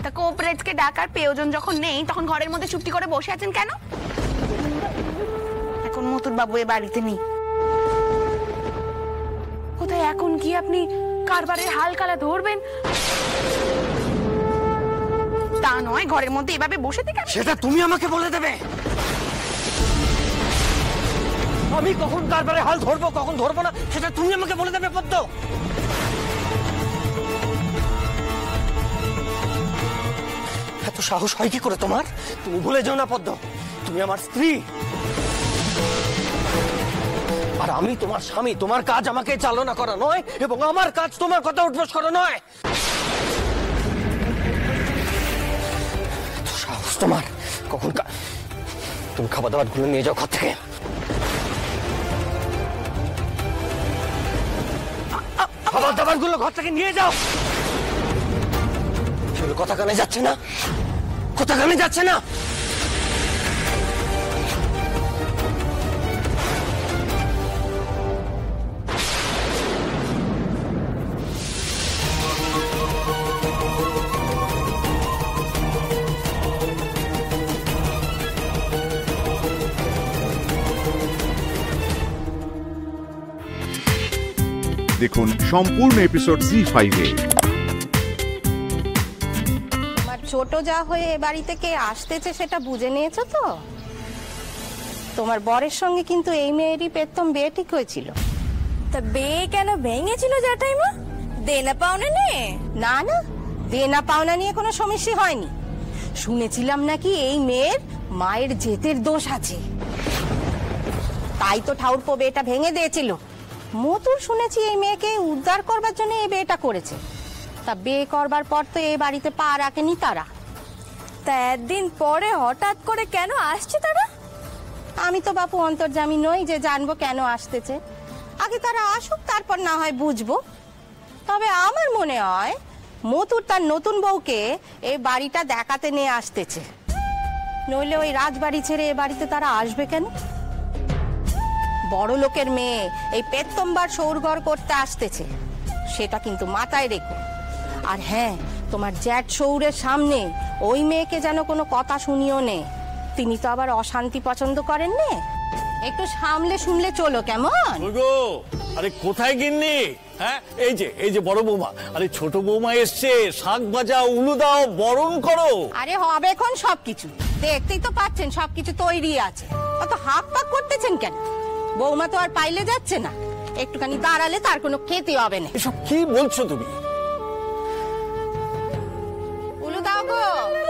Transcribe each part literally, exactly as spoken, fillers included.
তা কোঅপারেটকে ডাকার প্রয়োজন যখন নেই তখন ঘরের মধ্যে চুপটি করে বসে আছেন কেন? এখন মতুর বাবু এ বাড়িতে নেই, কোথায় এখন কি আপনি কারবারের হালকালা ধরবেন? তা নয় ঘরের মধ্যে এভাবে বসে থেকে। সেটা তুমি আমাকে বলে দেবে? আমি কখন কারবারে হাল ধরবো কখন ধরবো না সেটা তুমি আমাকে বলে দেবে পদ্ম? এত সাহস হয় কি করে তোমার? তুমি ভুলে যাও না পদ্ম, তুমি আমার স্ত্রী আর আমি তোমার স্বামী। তোমার কাজ আমাকে চালনা করা নয় এবং আমার কাজ তোমার কথা উঠবোস করা নয়। এত সাহস তোমার কখন? তুমি খাবার দাবার গুলো নিয়ে যাও ঘর থেকে। খাবার দাবার গুলো ঘর থেকে নিয়ে যাও। কথা কানে যাচ্ছে না, কথা কানে যাচ্ছে না। দেখুন সম্পূর্ণ এপিসোড জি ফাইভে। তোমার ছোট যা হয়ে এ বাড়িতে কে আসতেছে সেটা বুঝে নিয়েছো তো? তোমার বরের সঙ্গে কিন্তু এই মেয়েরই পেতম বিয়ে ঠিক হয়েছিল। তা বিয়ে কেন ভেঙেছিল জ্যাঠাইমা? দেনা পাওনা নিয়ে? না না, দেনা পাওনা নিয়ে কোনো সমস্যা হয়নি। শুনেছিলাম নাকি এই মেয়ের মায়ের জেতের দোষ আছে, তাই তো ঠাউরপো বিয়েটা ভেঙে দিয়েছিল। মতুর শুনেছি এই মেয়েকে উদ্ধার করবার জন্য এই বিয়েটা করেছে। তা বিয়ে করবার পর তো এই বাড়িতে পা রাখেনি তারা। তা একদিন পরে হঠাৎ করে কেন আসছে তারা? আমি তো বাপু অন্তর্যামী নই যে জানবো কেন আসতেছে। আগে তারা আসুক, তারপর না হয় বুঝবো। তবে আমার মনে হয় মতুর তার নতুন বউকে এই বাড়িটা দেখাতে নিয়ে আসতেছে, নইলে ওই রাজবাড়ি ছেড়ে এ বাড়িতে তারা আসবে কেন? বড় লোকের মেয়ে এই পেত্তম্বার সৌরঘর করতে আসতেছে, সেটা কিন্তু মাথায় রেখো। আর হ্যাঁ, তোমার জ্যাঠ সৌরের সামনে ওই মেয়েকে যেন কোনো কথা শুনিও নে, তিনি তো আবার অশান্তি পছন্দ করেন নে। একটু সামলে শুনলে চলো কেমন? গো আরে কোথায় গিন্নি? হ্যাঁ এই যে এই যে বড় বৌমা, আরে ছোট বৌমা এসছে, শাক ভাজা উলু দাও, বরণ করো। আরে হবে এখন সবকিছু, দেখতেই তো পাচ্ছেন সবকিছু তৈরি আছে। অত হাক পাক করতেছেন কেন? বৌমা তো আর পাইলে যাচ্ছে না, একটুখানি দাঁড়ালে তার কোনো ক্ষতি হবে না। এসব কি বলছো তুমি? উলু দাও গো।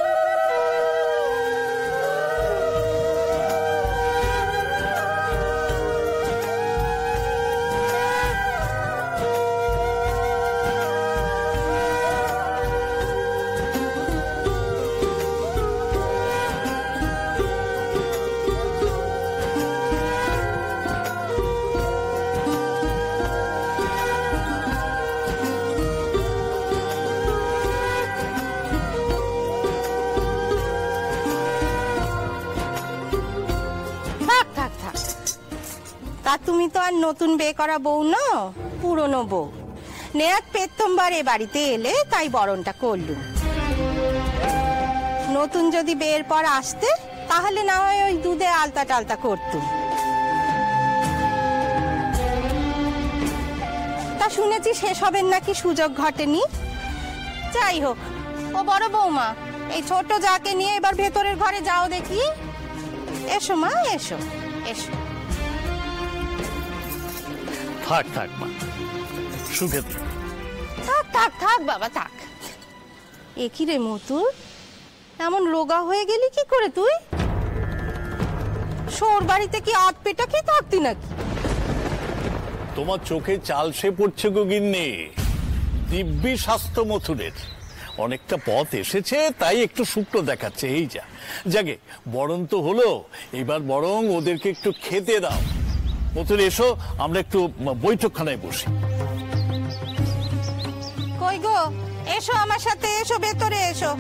তা তুমি তো আর নতুন বিয়ে করা বউ না, পুরনো বউ। নেয়াত প্রথমবার এ বাড়িতে এলে তাই বরণটা করলুম। নতুন যদি বিয়ের পর আসতে তাহলে না হয় ওই দুধে আলতা টালতা করতুম। তা শুনেছি সেসবের নাকি সুযোগ ঘটেনি। যাই হোক, ও বড় বৌমা, এই ছোট যাকে নিয়ে এবার ভেতরের ঘরে যাও দেখি। এসো মা, এসো এসো। থাক থাক মা, সুখে থাক থাক থাক বাবা থাক। এ কি রে মতুর, এমন রোগা হয়ে গেলি কি করে তুই? শোর বাড়িতে কি আধ পেটা কি থাকতি নাকি? তোমার চোখে চাল সে পড়ছে গো গিন্নি। দিব্যি স্বাস্থ্য মথুরের অনেকটা পথ এসেছে, তাই একটু শুকনো দেখাচ্ছে। এই যা জাগে বরণ তো হলো, এবার বরং ওদেরকে একটু খেতে দাও। মথুর এসো, আমরা একটু বৈঠকখানায় বসি। কই গো, এসো আমার সাথে, এসো ভেতরে এসো।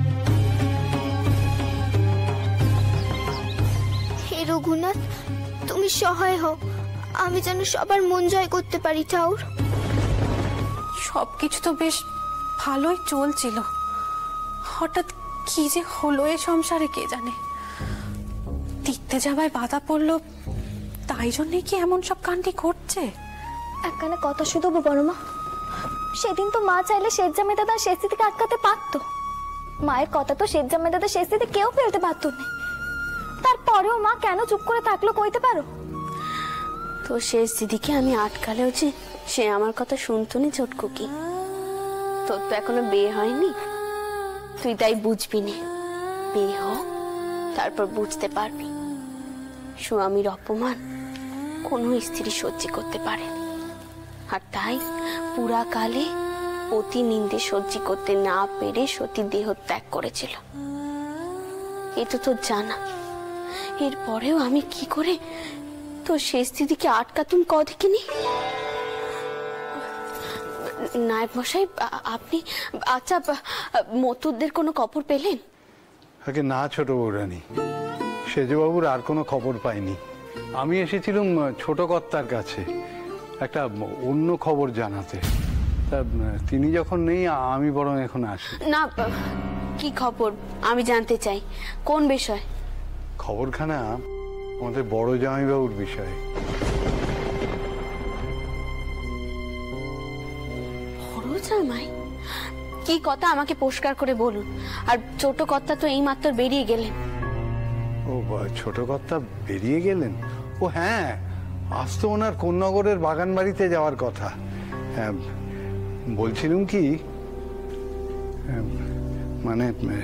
হে রঘুনাথ, তুমি সহায় হও, আমি যেন সবার মন জয় করতে পারি। ঠাউর, সবকিছু তো বেশ ভালোই চলছিল, হঠাৎ কি যে হলো এ সংসারে কে জানে। তীর্থে যাওয়ায় বাধা পড়লো, তাই জন্যে কি এমন সব কাণ্ডই ঘটছে? একখানে কথা শুধু বড় মা, সেদিন তো মা চাইলে শেষ জামাই দাদা শেষ দিদিকে আটকাতে পারতো। মায়ের কথা তো শেষ জামাই দাদা শেষ দিদি কেউ ফেলতে পারতো না। তারপরেও মা কেন চুপ করে থাকলো কইতে পারো? তো শেষ দিদিকে আমি আটকালেও যে সে আমার কথা শুনতো না ছোটকু কি। তোর তো এখনো বিয়ে হয়নি, তুই তাই বুঝবি না। বিয়ে হোক, তারপর বুঝতে পারবি স্বামীর অপমান কোনো স্ত্রী সহ্য করতে পারেনি। আর তাই পুরা কালে অতি নিন্দে সহ্য করতে না পেরে সতী দেহ ত্যাগ করেছিল। এ তো তোর জানা। এরপরেও আমি কি করে তোর শেষ দিদিকে আটকাতুম ক দেখিনি। নায়ক মশাই, আপনি আচ্ছা মতুরদের কোনো খবর পেলেন? আগে না ছোট বৌরানী, সেজবাবুর আর কোনো খবর পাইনি। আমি এসেছিলাম ছোট কর্তার কাছে একটা অন্য খবর জানাতে। তা তিনি যখন নেই আমি বরং এখন আসি। না, কি খবর আমি জানতে চাই। কোন বিষয়? খবরখানা আমাদের বড় জামাইবাবুর বিষয়ে। বড় জামাই? কি কথা আমাকে পরিষ্কার করে বলুন। আর ছোট কর্তা তো এই মাত্র বেরিয়ে গেলেন। ও ছোট কর্তা বেরিয়ে গেলেন? ও হ্যাঁ, আজ তো ওনার কোন্নগরের বাগান বাড়িতে যাওয়ার কথা। হ্যাঁ, বলছিলাম কি মানে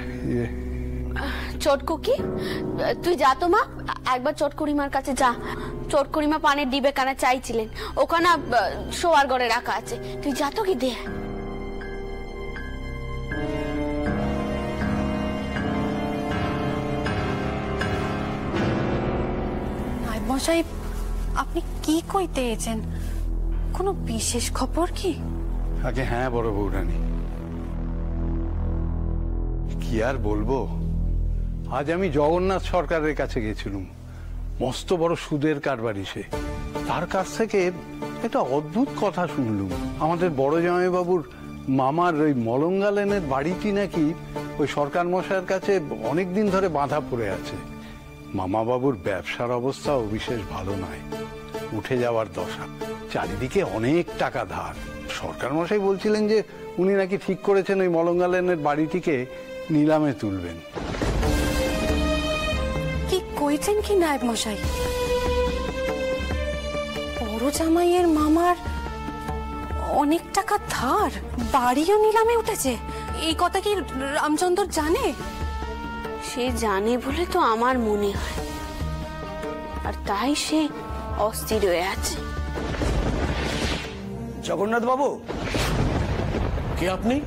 চটকু কি, তুই যা তো মা, একবার চটকুড়িমার কাছে যা। চটকুড়িমা পানের ডিবে কানা চাইছিলেন, ওখানে শোয়ার ঘরে রাখা আছে। তুই যা তো কি দে। নায়েব মশাই, আপনি কি কইতে এসেছেন? কোনো বিশেষ খবর কি? আগে হ্যাঁ বড় বৌরানী, কি আর বলবো। আজ আমি জগন্নাথ সরকারের কাছে গেছিলাম। মস্ত বড় সুদের কারবারি সে। তার কাছ থেকে একটা অদ্ভুত কথা শুনলুম। আমাদের বড় জামাইবাবুর মামার ওই মলঙ্গা লেনের বাড়িটি নাকি ওই সরকার মশাইয়ের কাছে অনেকদিন ধরে বাঁধা পড়ে আছে। মামা বাবুর ব্যবসার অবস্থাও বিশেষ ভালো নয়, উঠে যাওয়ার দশা। চারিদিকে অনেক টাকা ধার। সরকার মশাই বলছিলেন যে উনি নাকি ঠিক করেছেন ওই মলঙ্গা লেনের বাড়িটিকে নিলামে তুলবেন। কি কইছেন কি নায়েব মশাই? বড় জামাইয়ের মামার অনেক টাকা ধার, বাড়িও নিলামে উঠেছে, এই কথা কি রামচন্দ্র জানে? সে জানে বলে তো আমার মনে হয়, আর তাই সে অস্থির হয়ে আছে। জগন্নাথ বাবু, কে আপনি?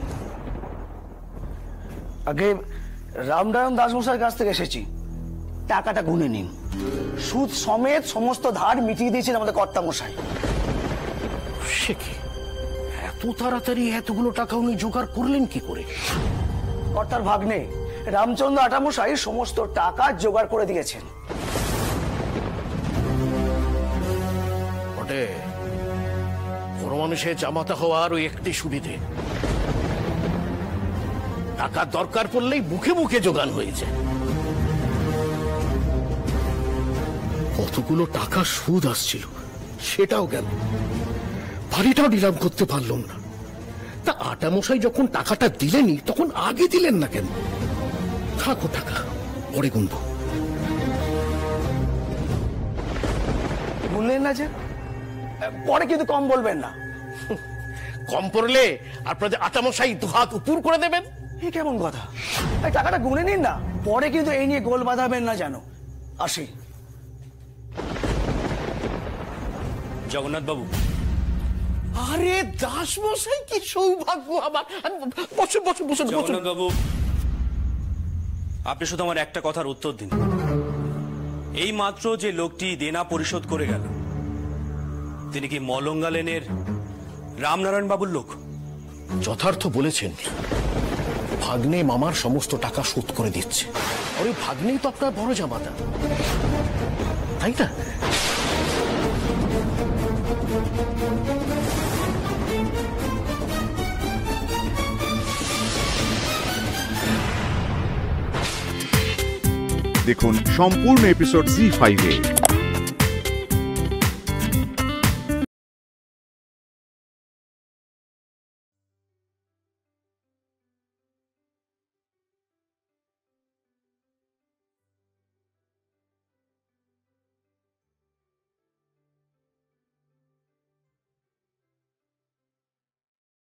আগে রামনারায়ণ দাসমশাইয়ের কাছ থেকে এসেছি। টাকাটা গুনে নিন। সুদ সমেত সমস্ত ধার মিটিয়ে দিয়েছেন আমাদের কর্তা মশাই। সে কি, এত তাড়াতাড়ি এতগুলো টাকা উনি জোগাড় করলেন কি করে? কর্তার ভাগ্নে রামচন্দ্র আটামশাই সমস্ত টাকা জোগাড় করে দিয়েছেন। বটে, বড় মানুষের জামাতা হওয়ার ওই একটি সুবিধে, টাকা দরকার পড়লেই মুখে মুখে জোগান হয়েছে। কতগুলো টাকা সুদ আসছিল সেটাও গেল, বাড়িটাও নিলাম করতে পারলাম না। তা আটামশাই যখন টাকাটা দিলেনই তখন আগে দিলেন না কেন? থাকো টাকা, পরে গুনবো। গুনলেন না যে, পরে কিন্তু কম বলবেন না। কম পড়লে আপনাদের আটামশাই দুহাত উপর করে দেবেন। এই কেমন কথা? এই টাকাটা গুনে নিন না, পরে কিন্তু এই নিয়ে গোল বাঁধাবেন না যেন। আসি। জগন্নাথ বাবু। আরে দাস মশাই, কি সৌভাগ্য আমার। বসুন বসুন বসুন। জগন্নাথ বাবু, আপনি শুধু আমার একটা কথার উত্তর দিন। এই মাত্র যে লোকটি দেনা পরিশোধ করে গেল, তিনি কি মলঙ্গা লেনের রামনারায়ণ বাবুর লোক? যথার্থ বলেছেন। ভাগ্নে মামার সমস্ত টাকা শোধ করে দিচ্ছে। আর ওই ভাগ্নেই তো আপনার বড় জামাতা, তাই না? দেখুন সম্পূর্ণ এপিসোড জি ফাইভে।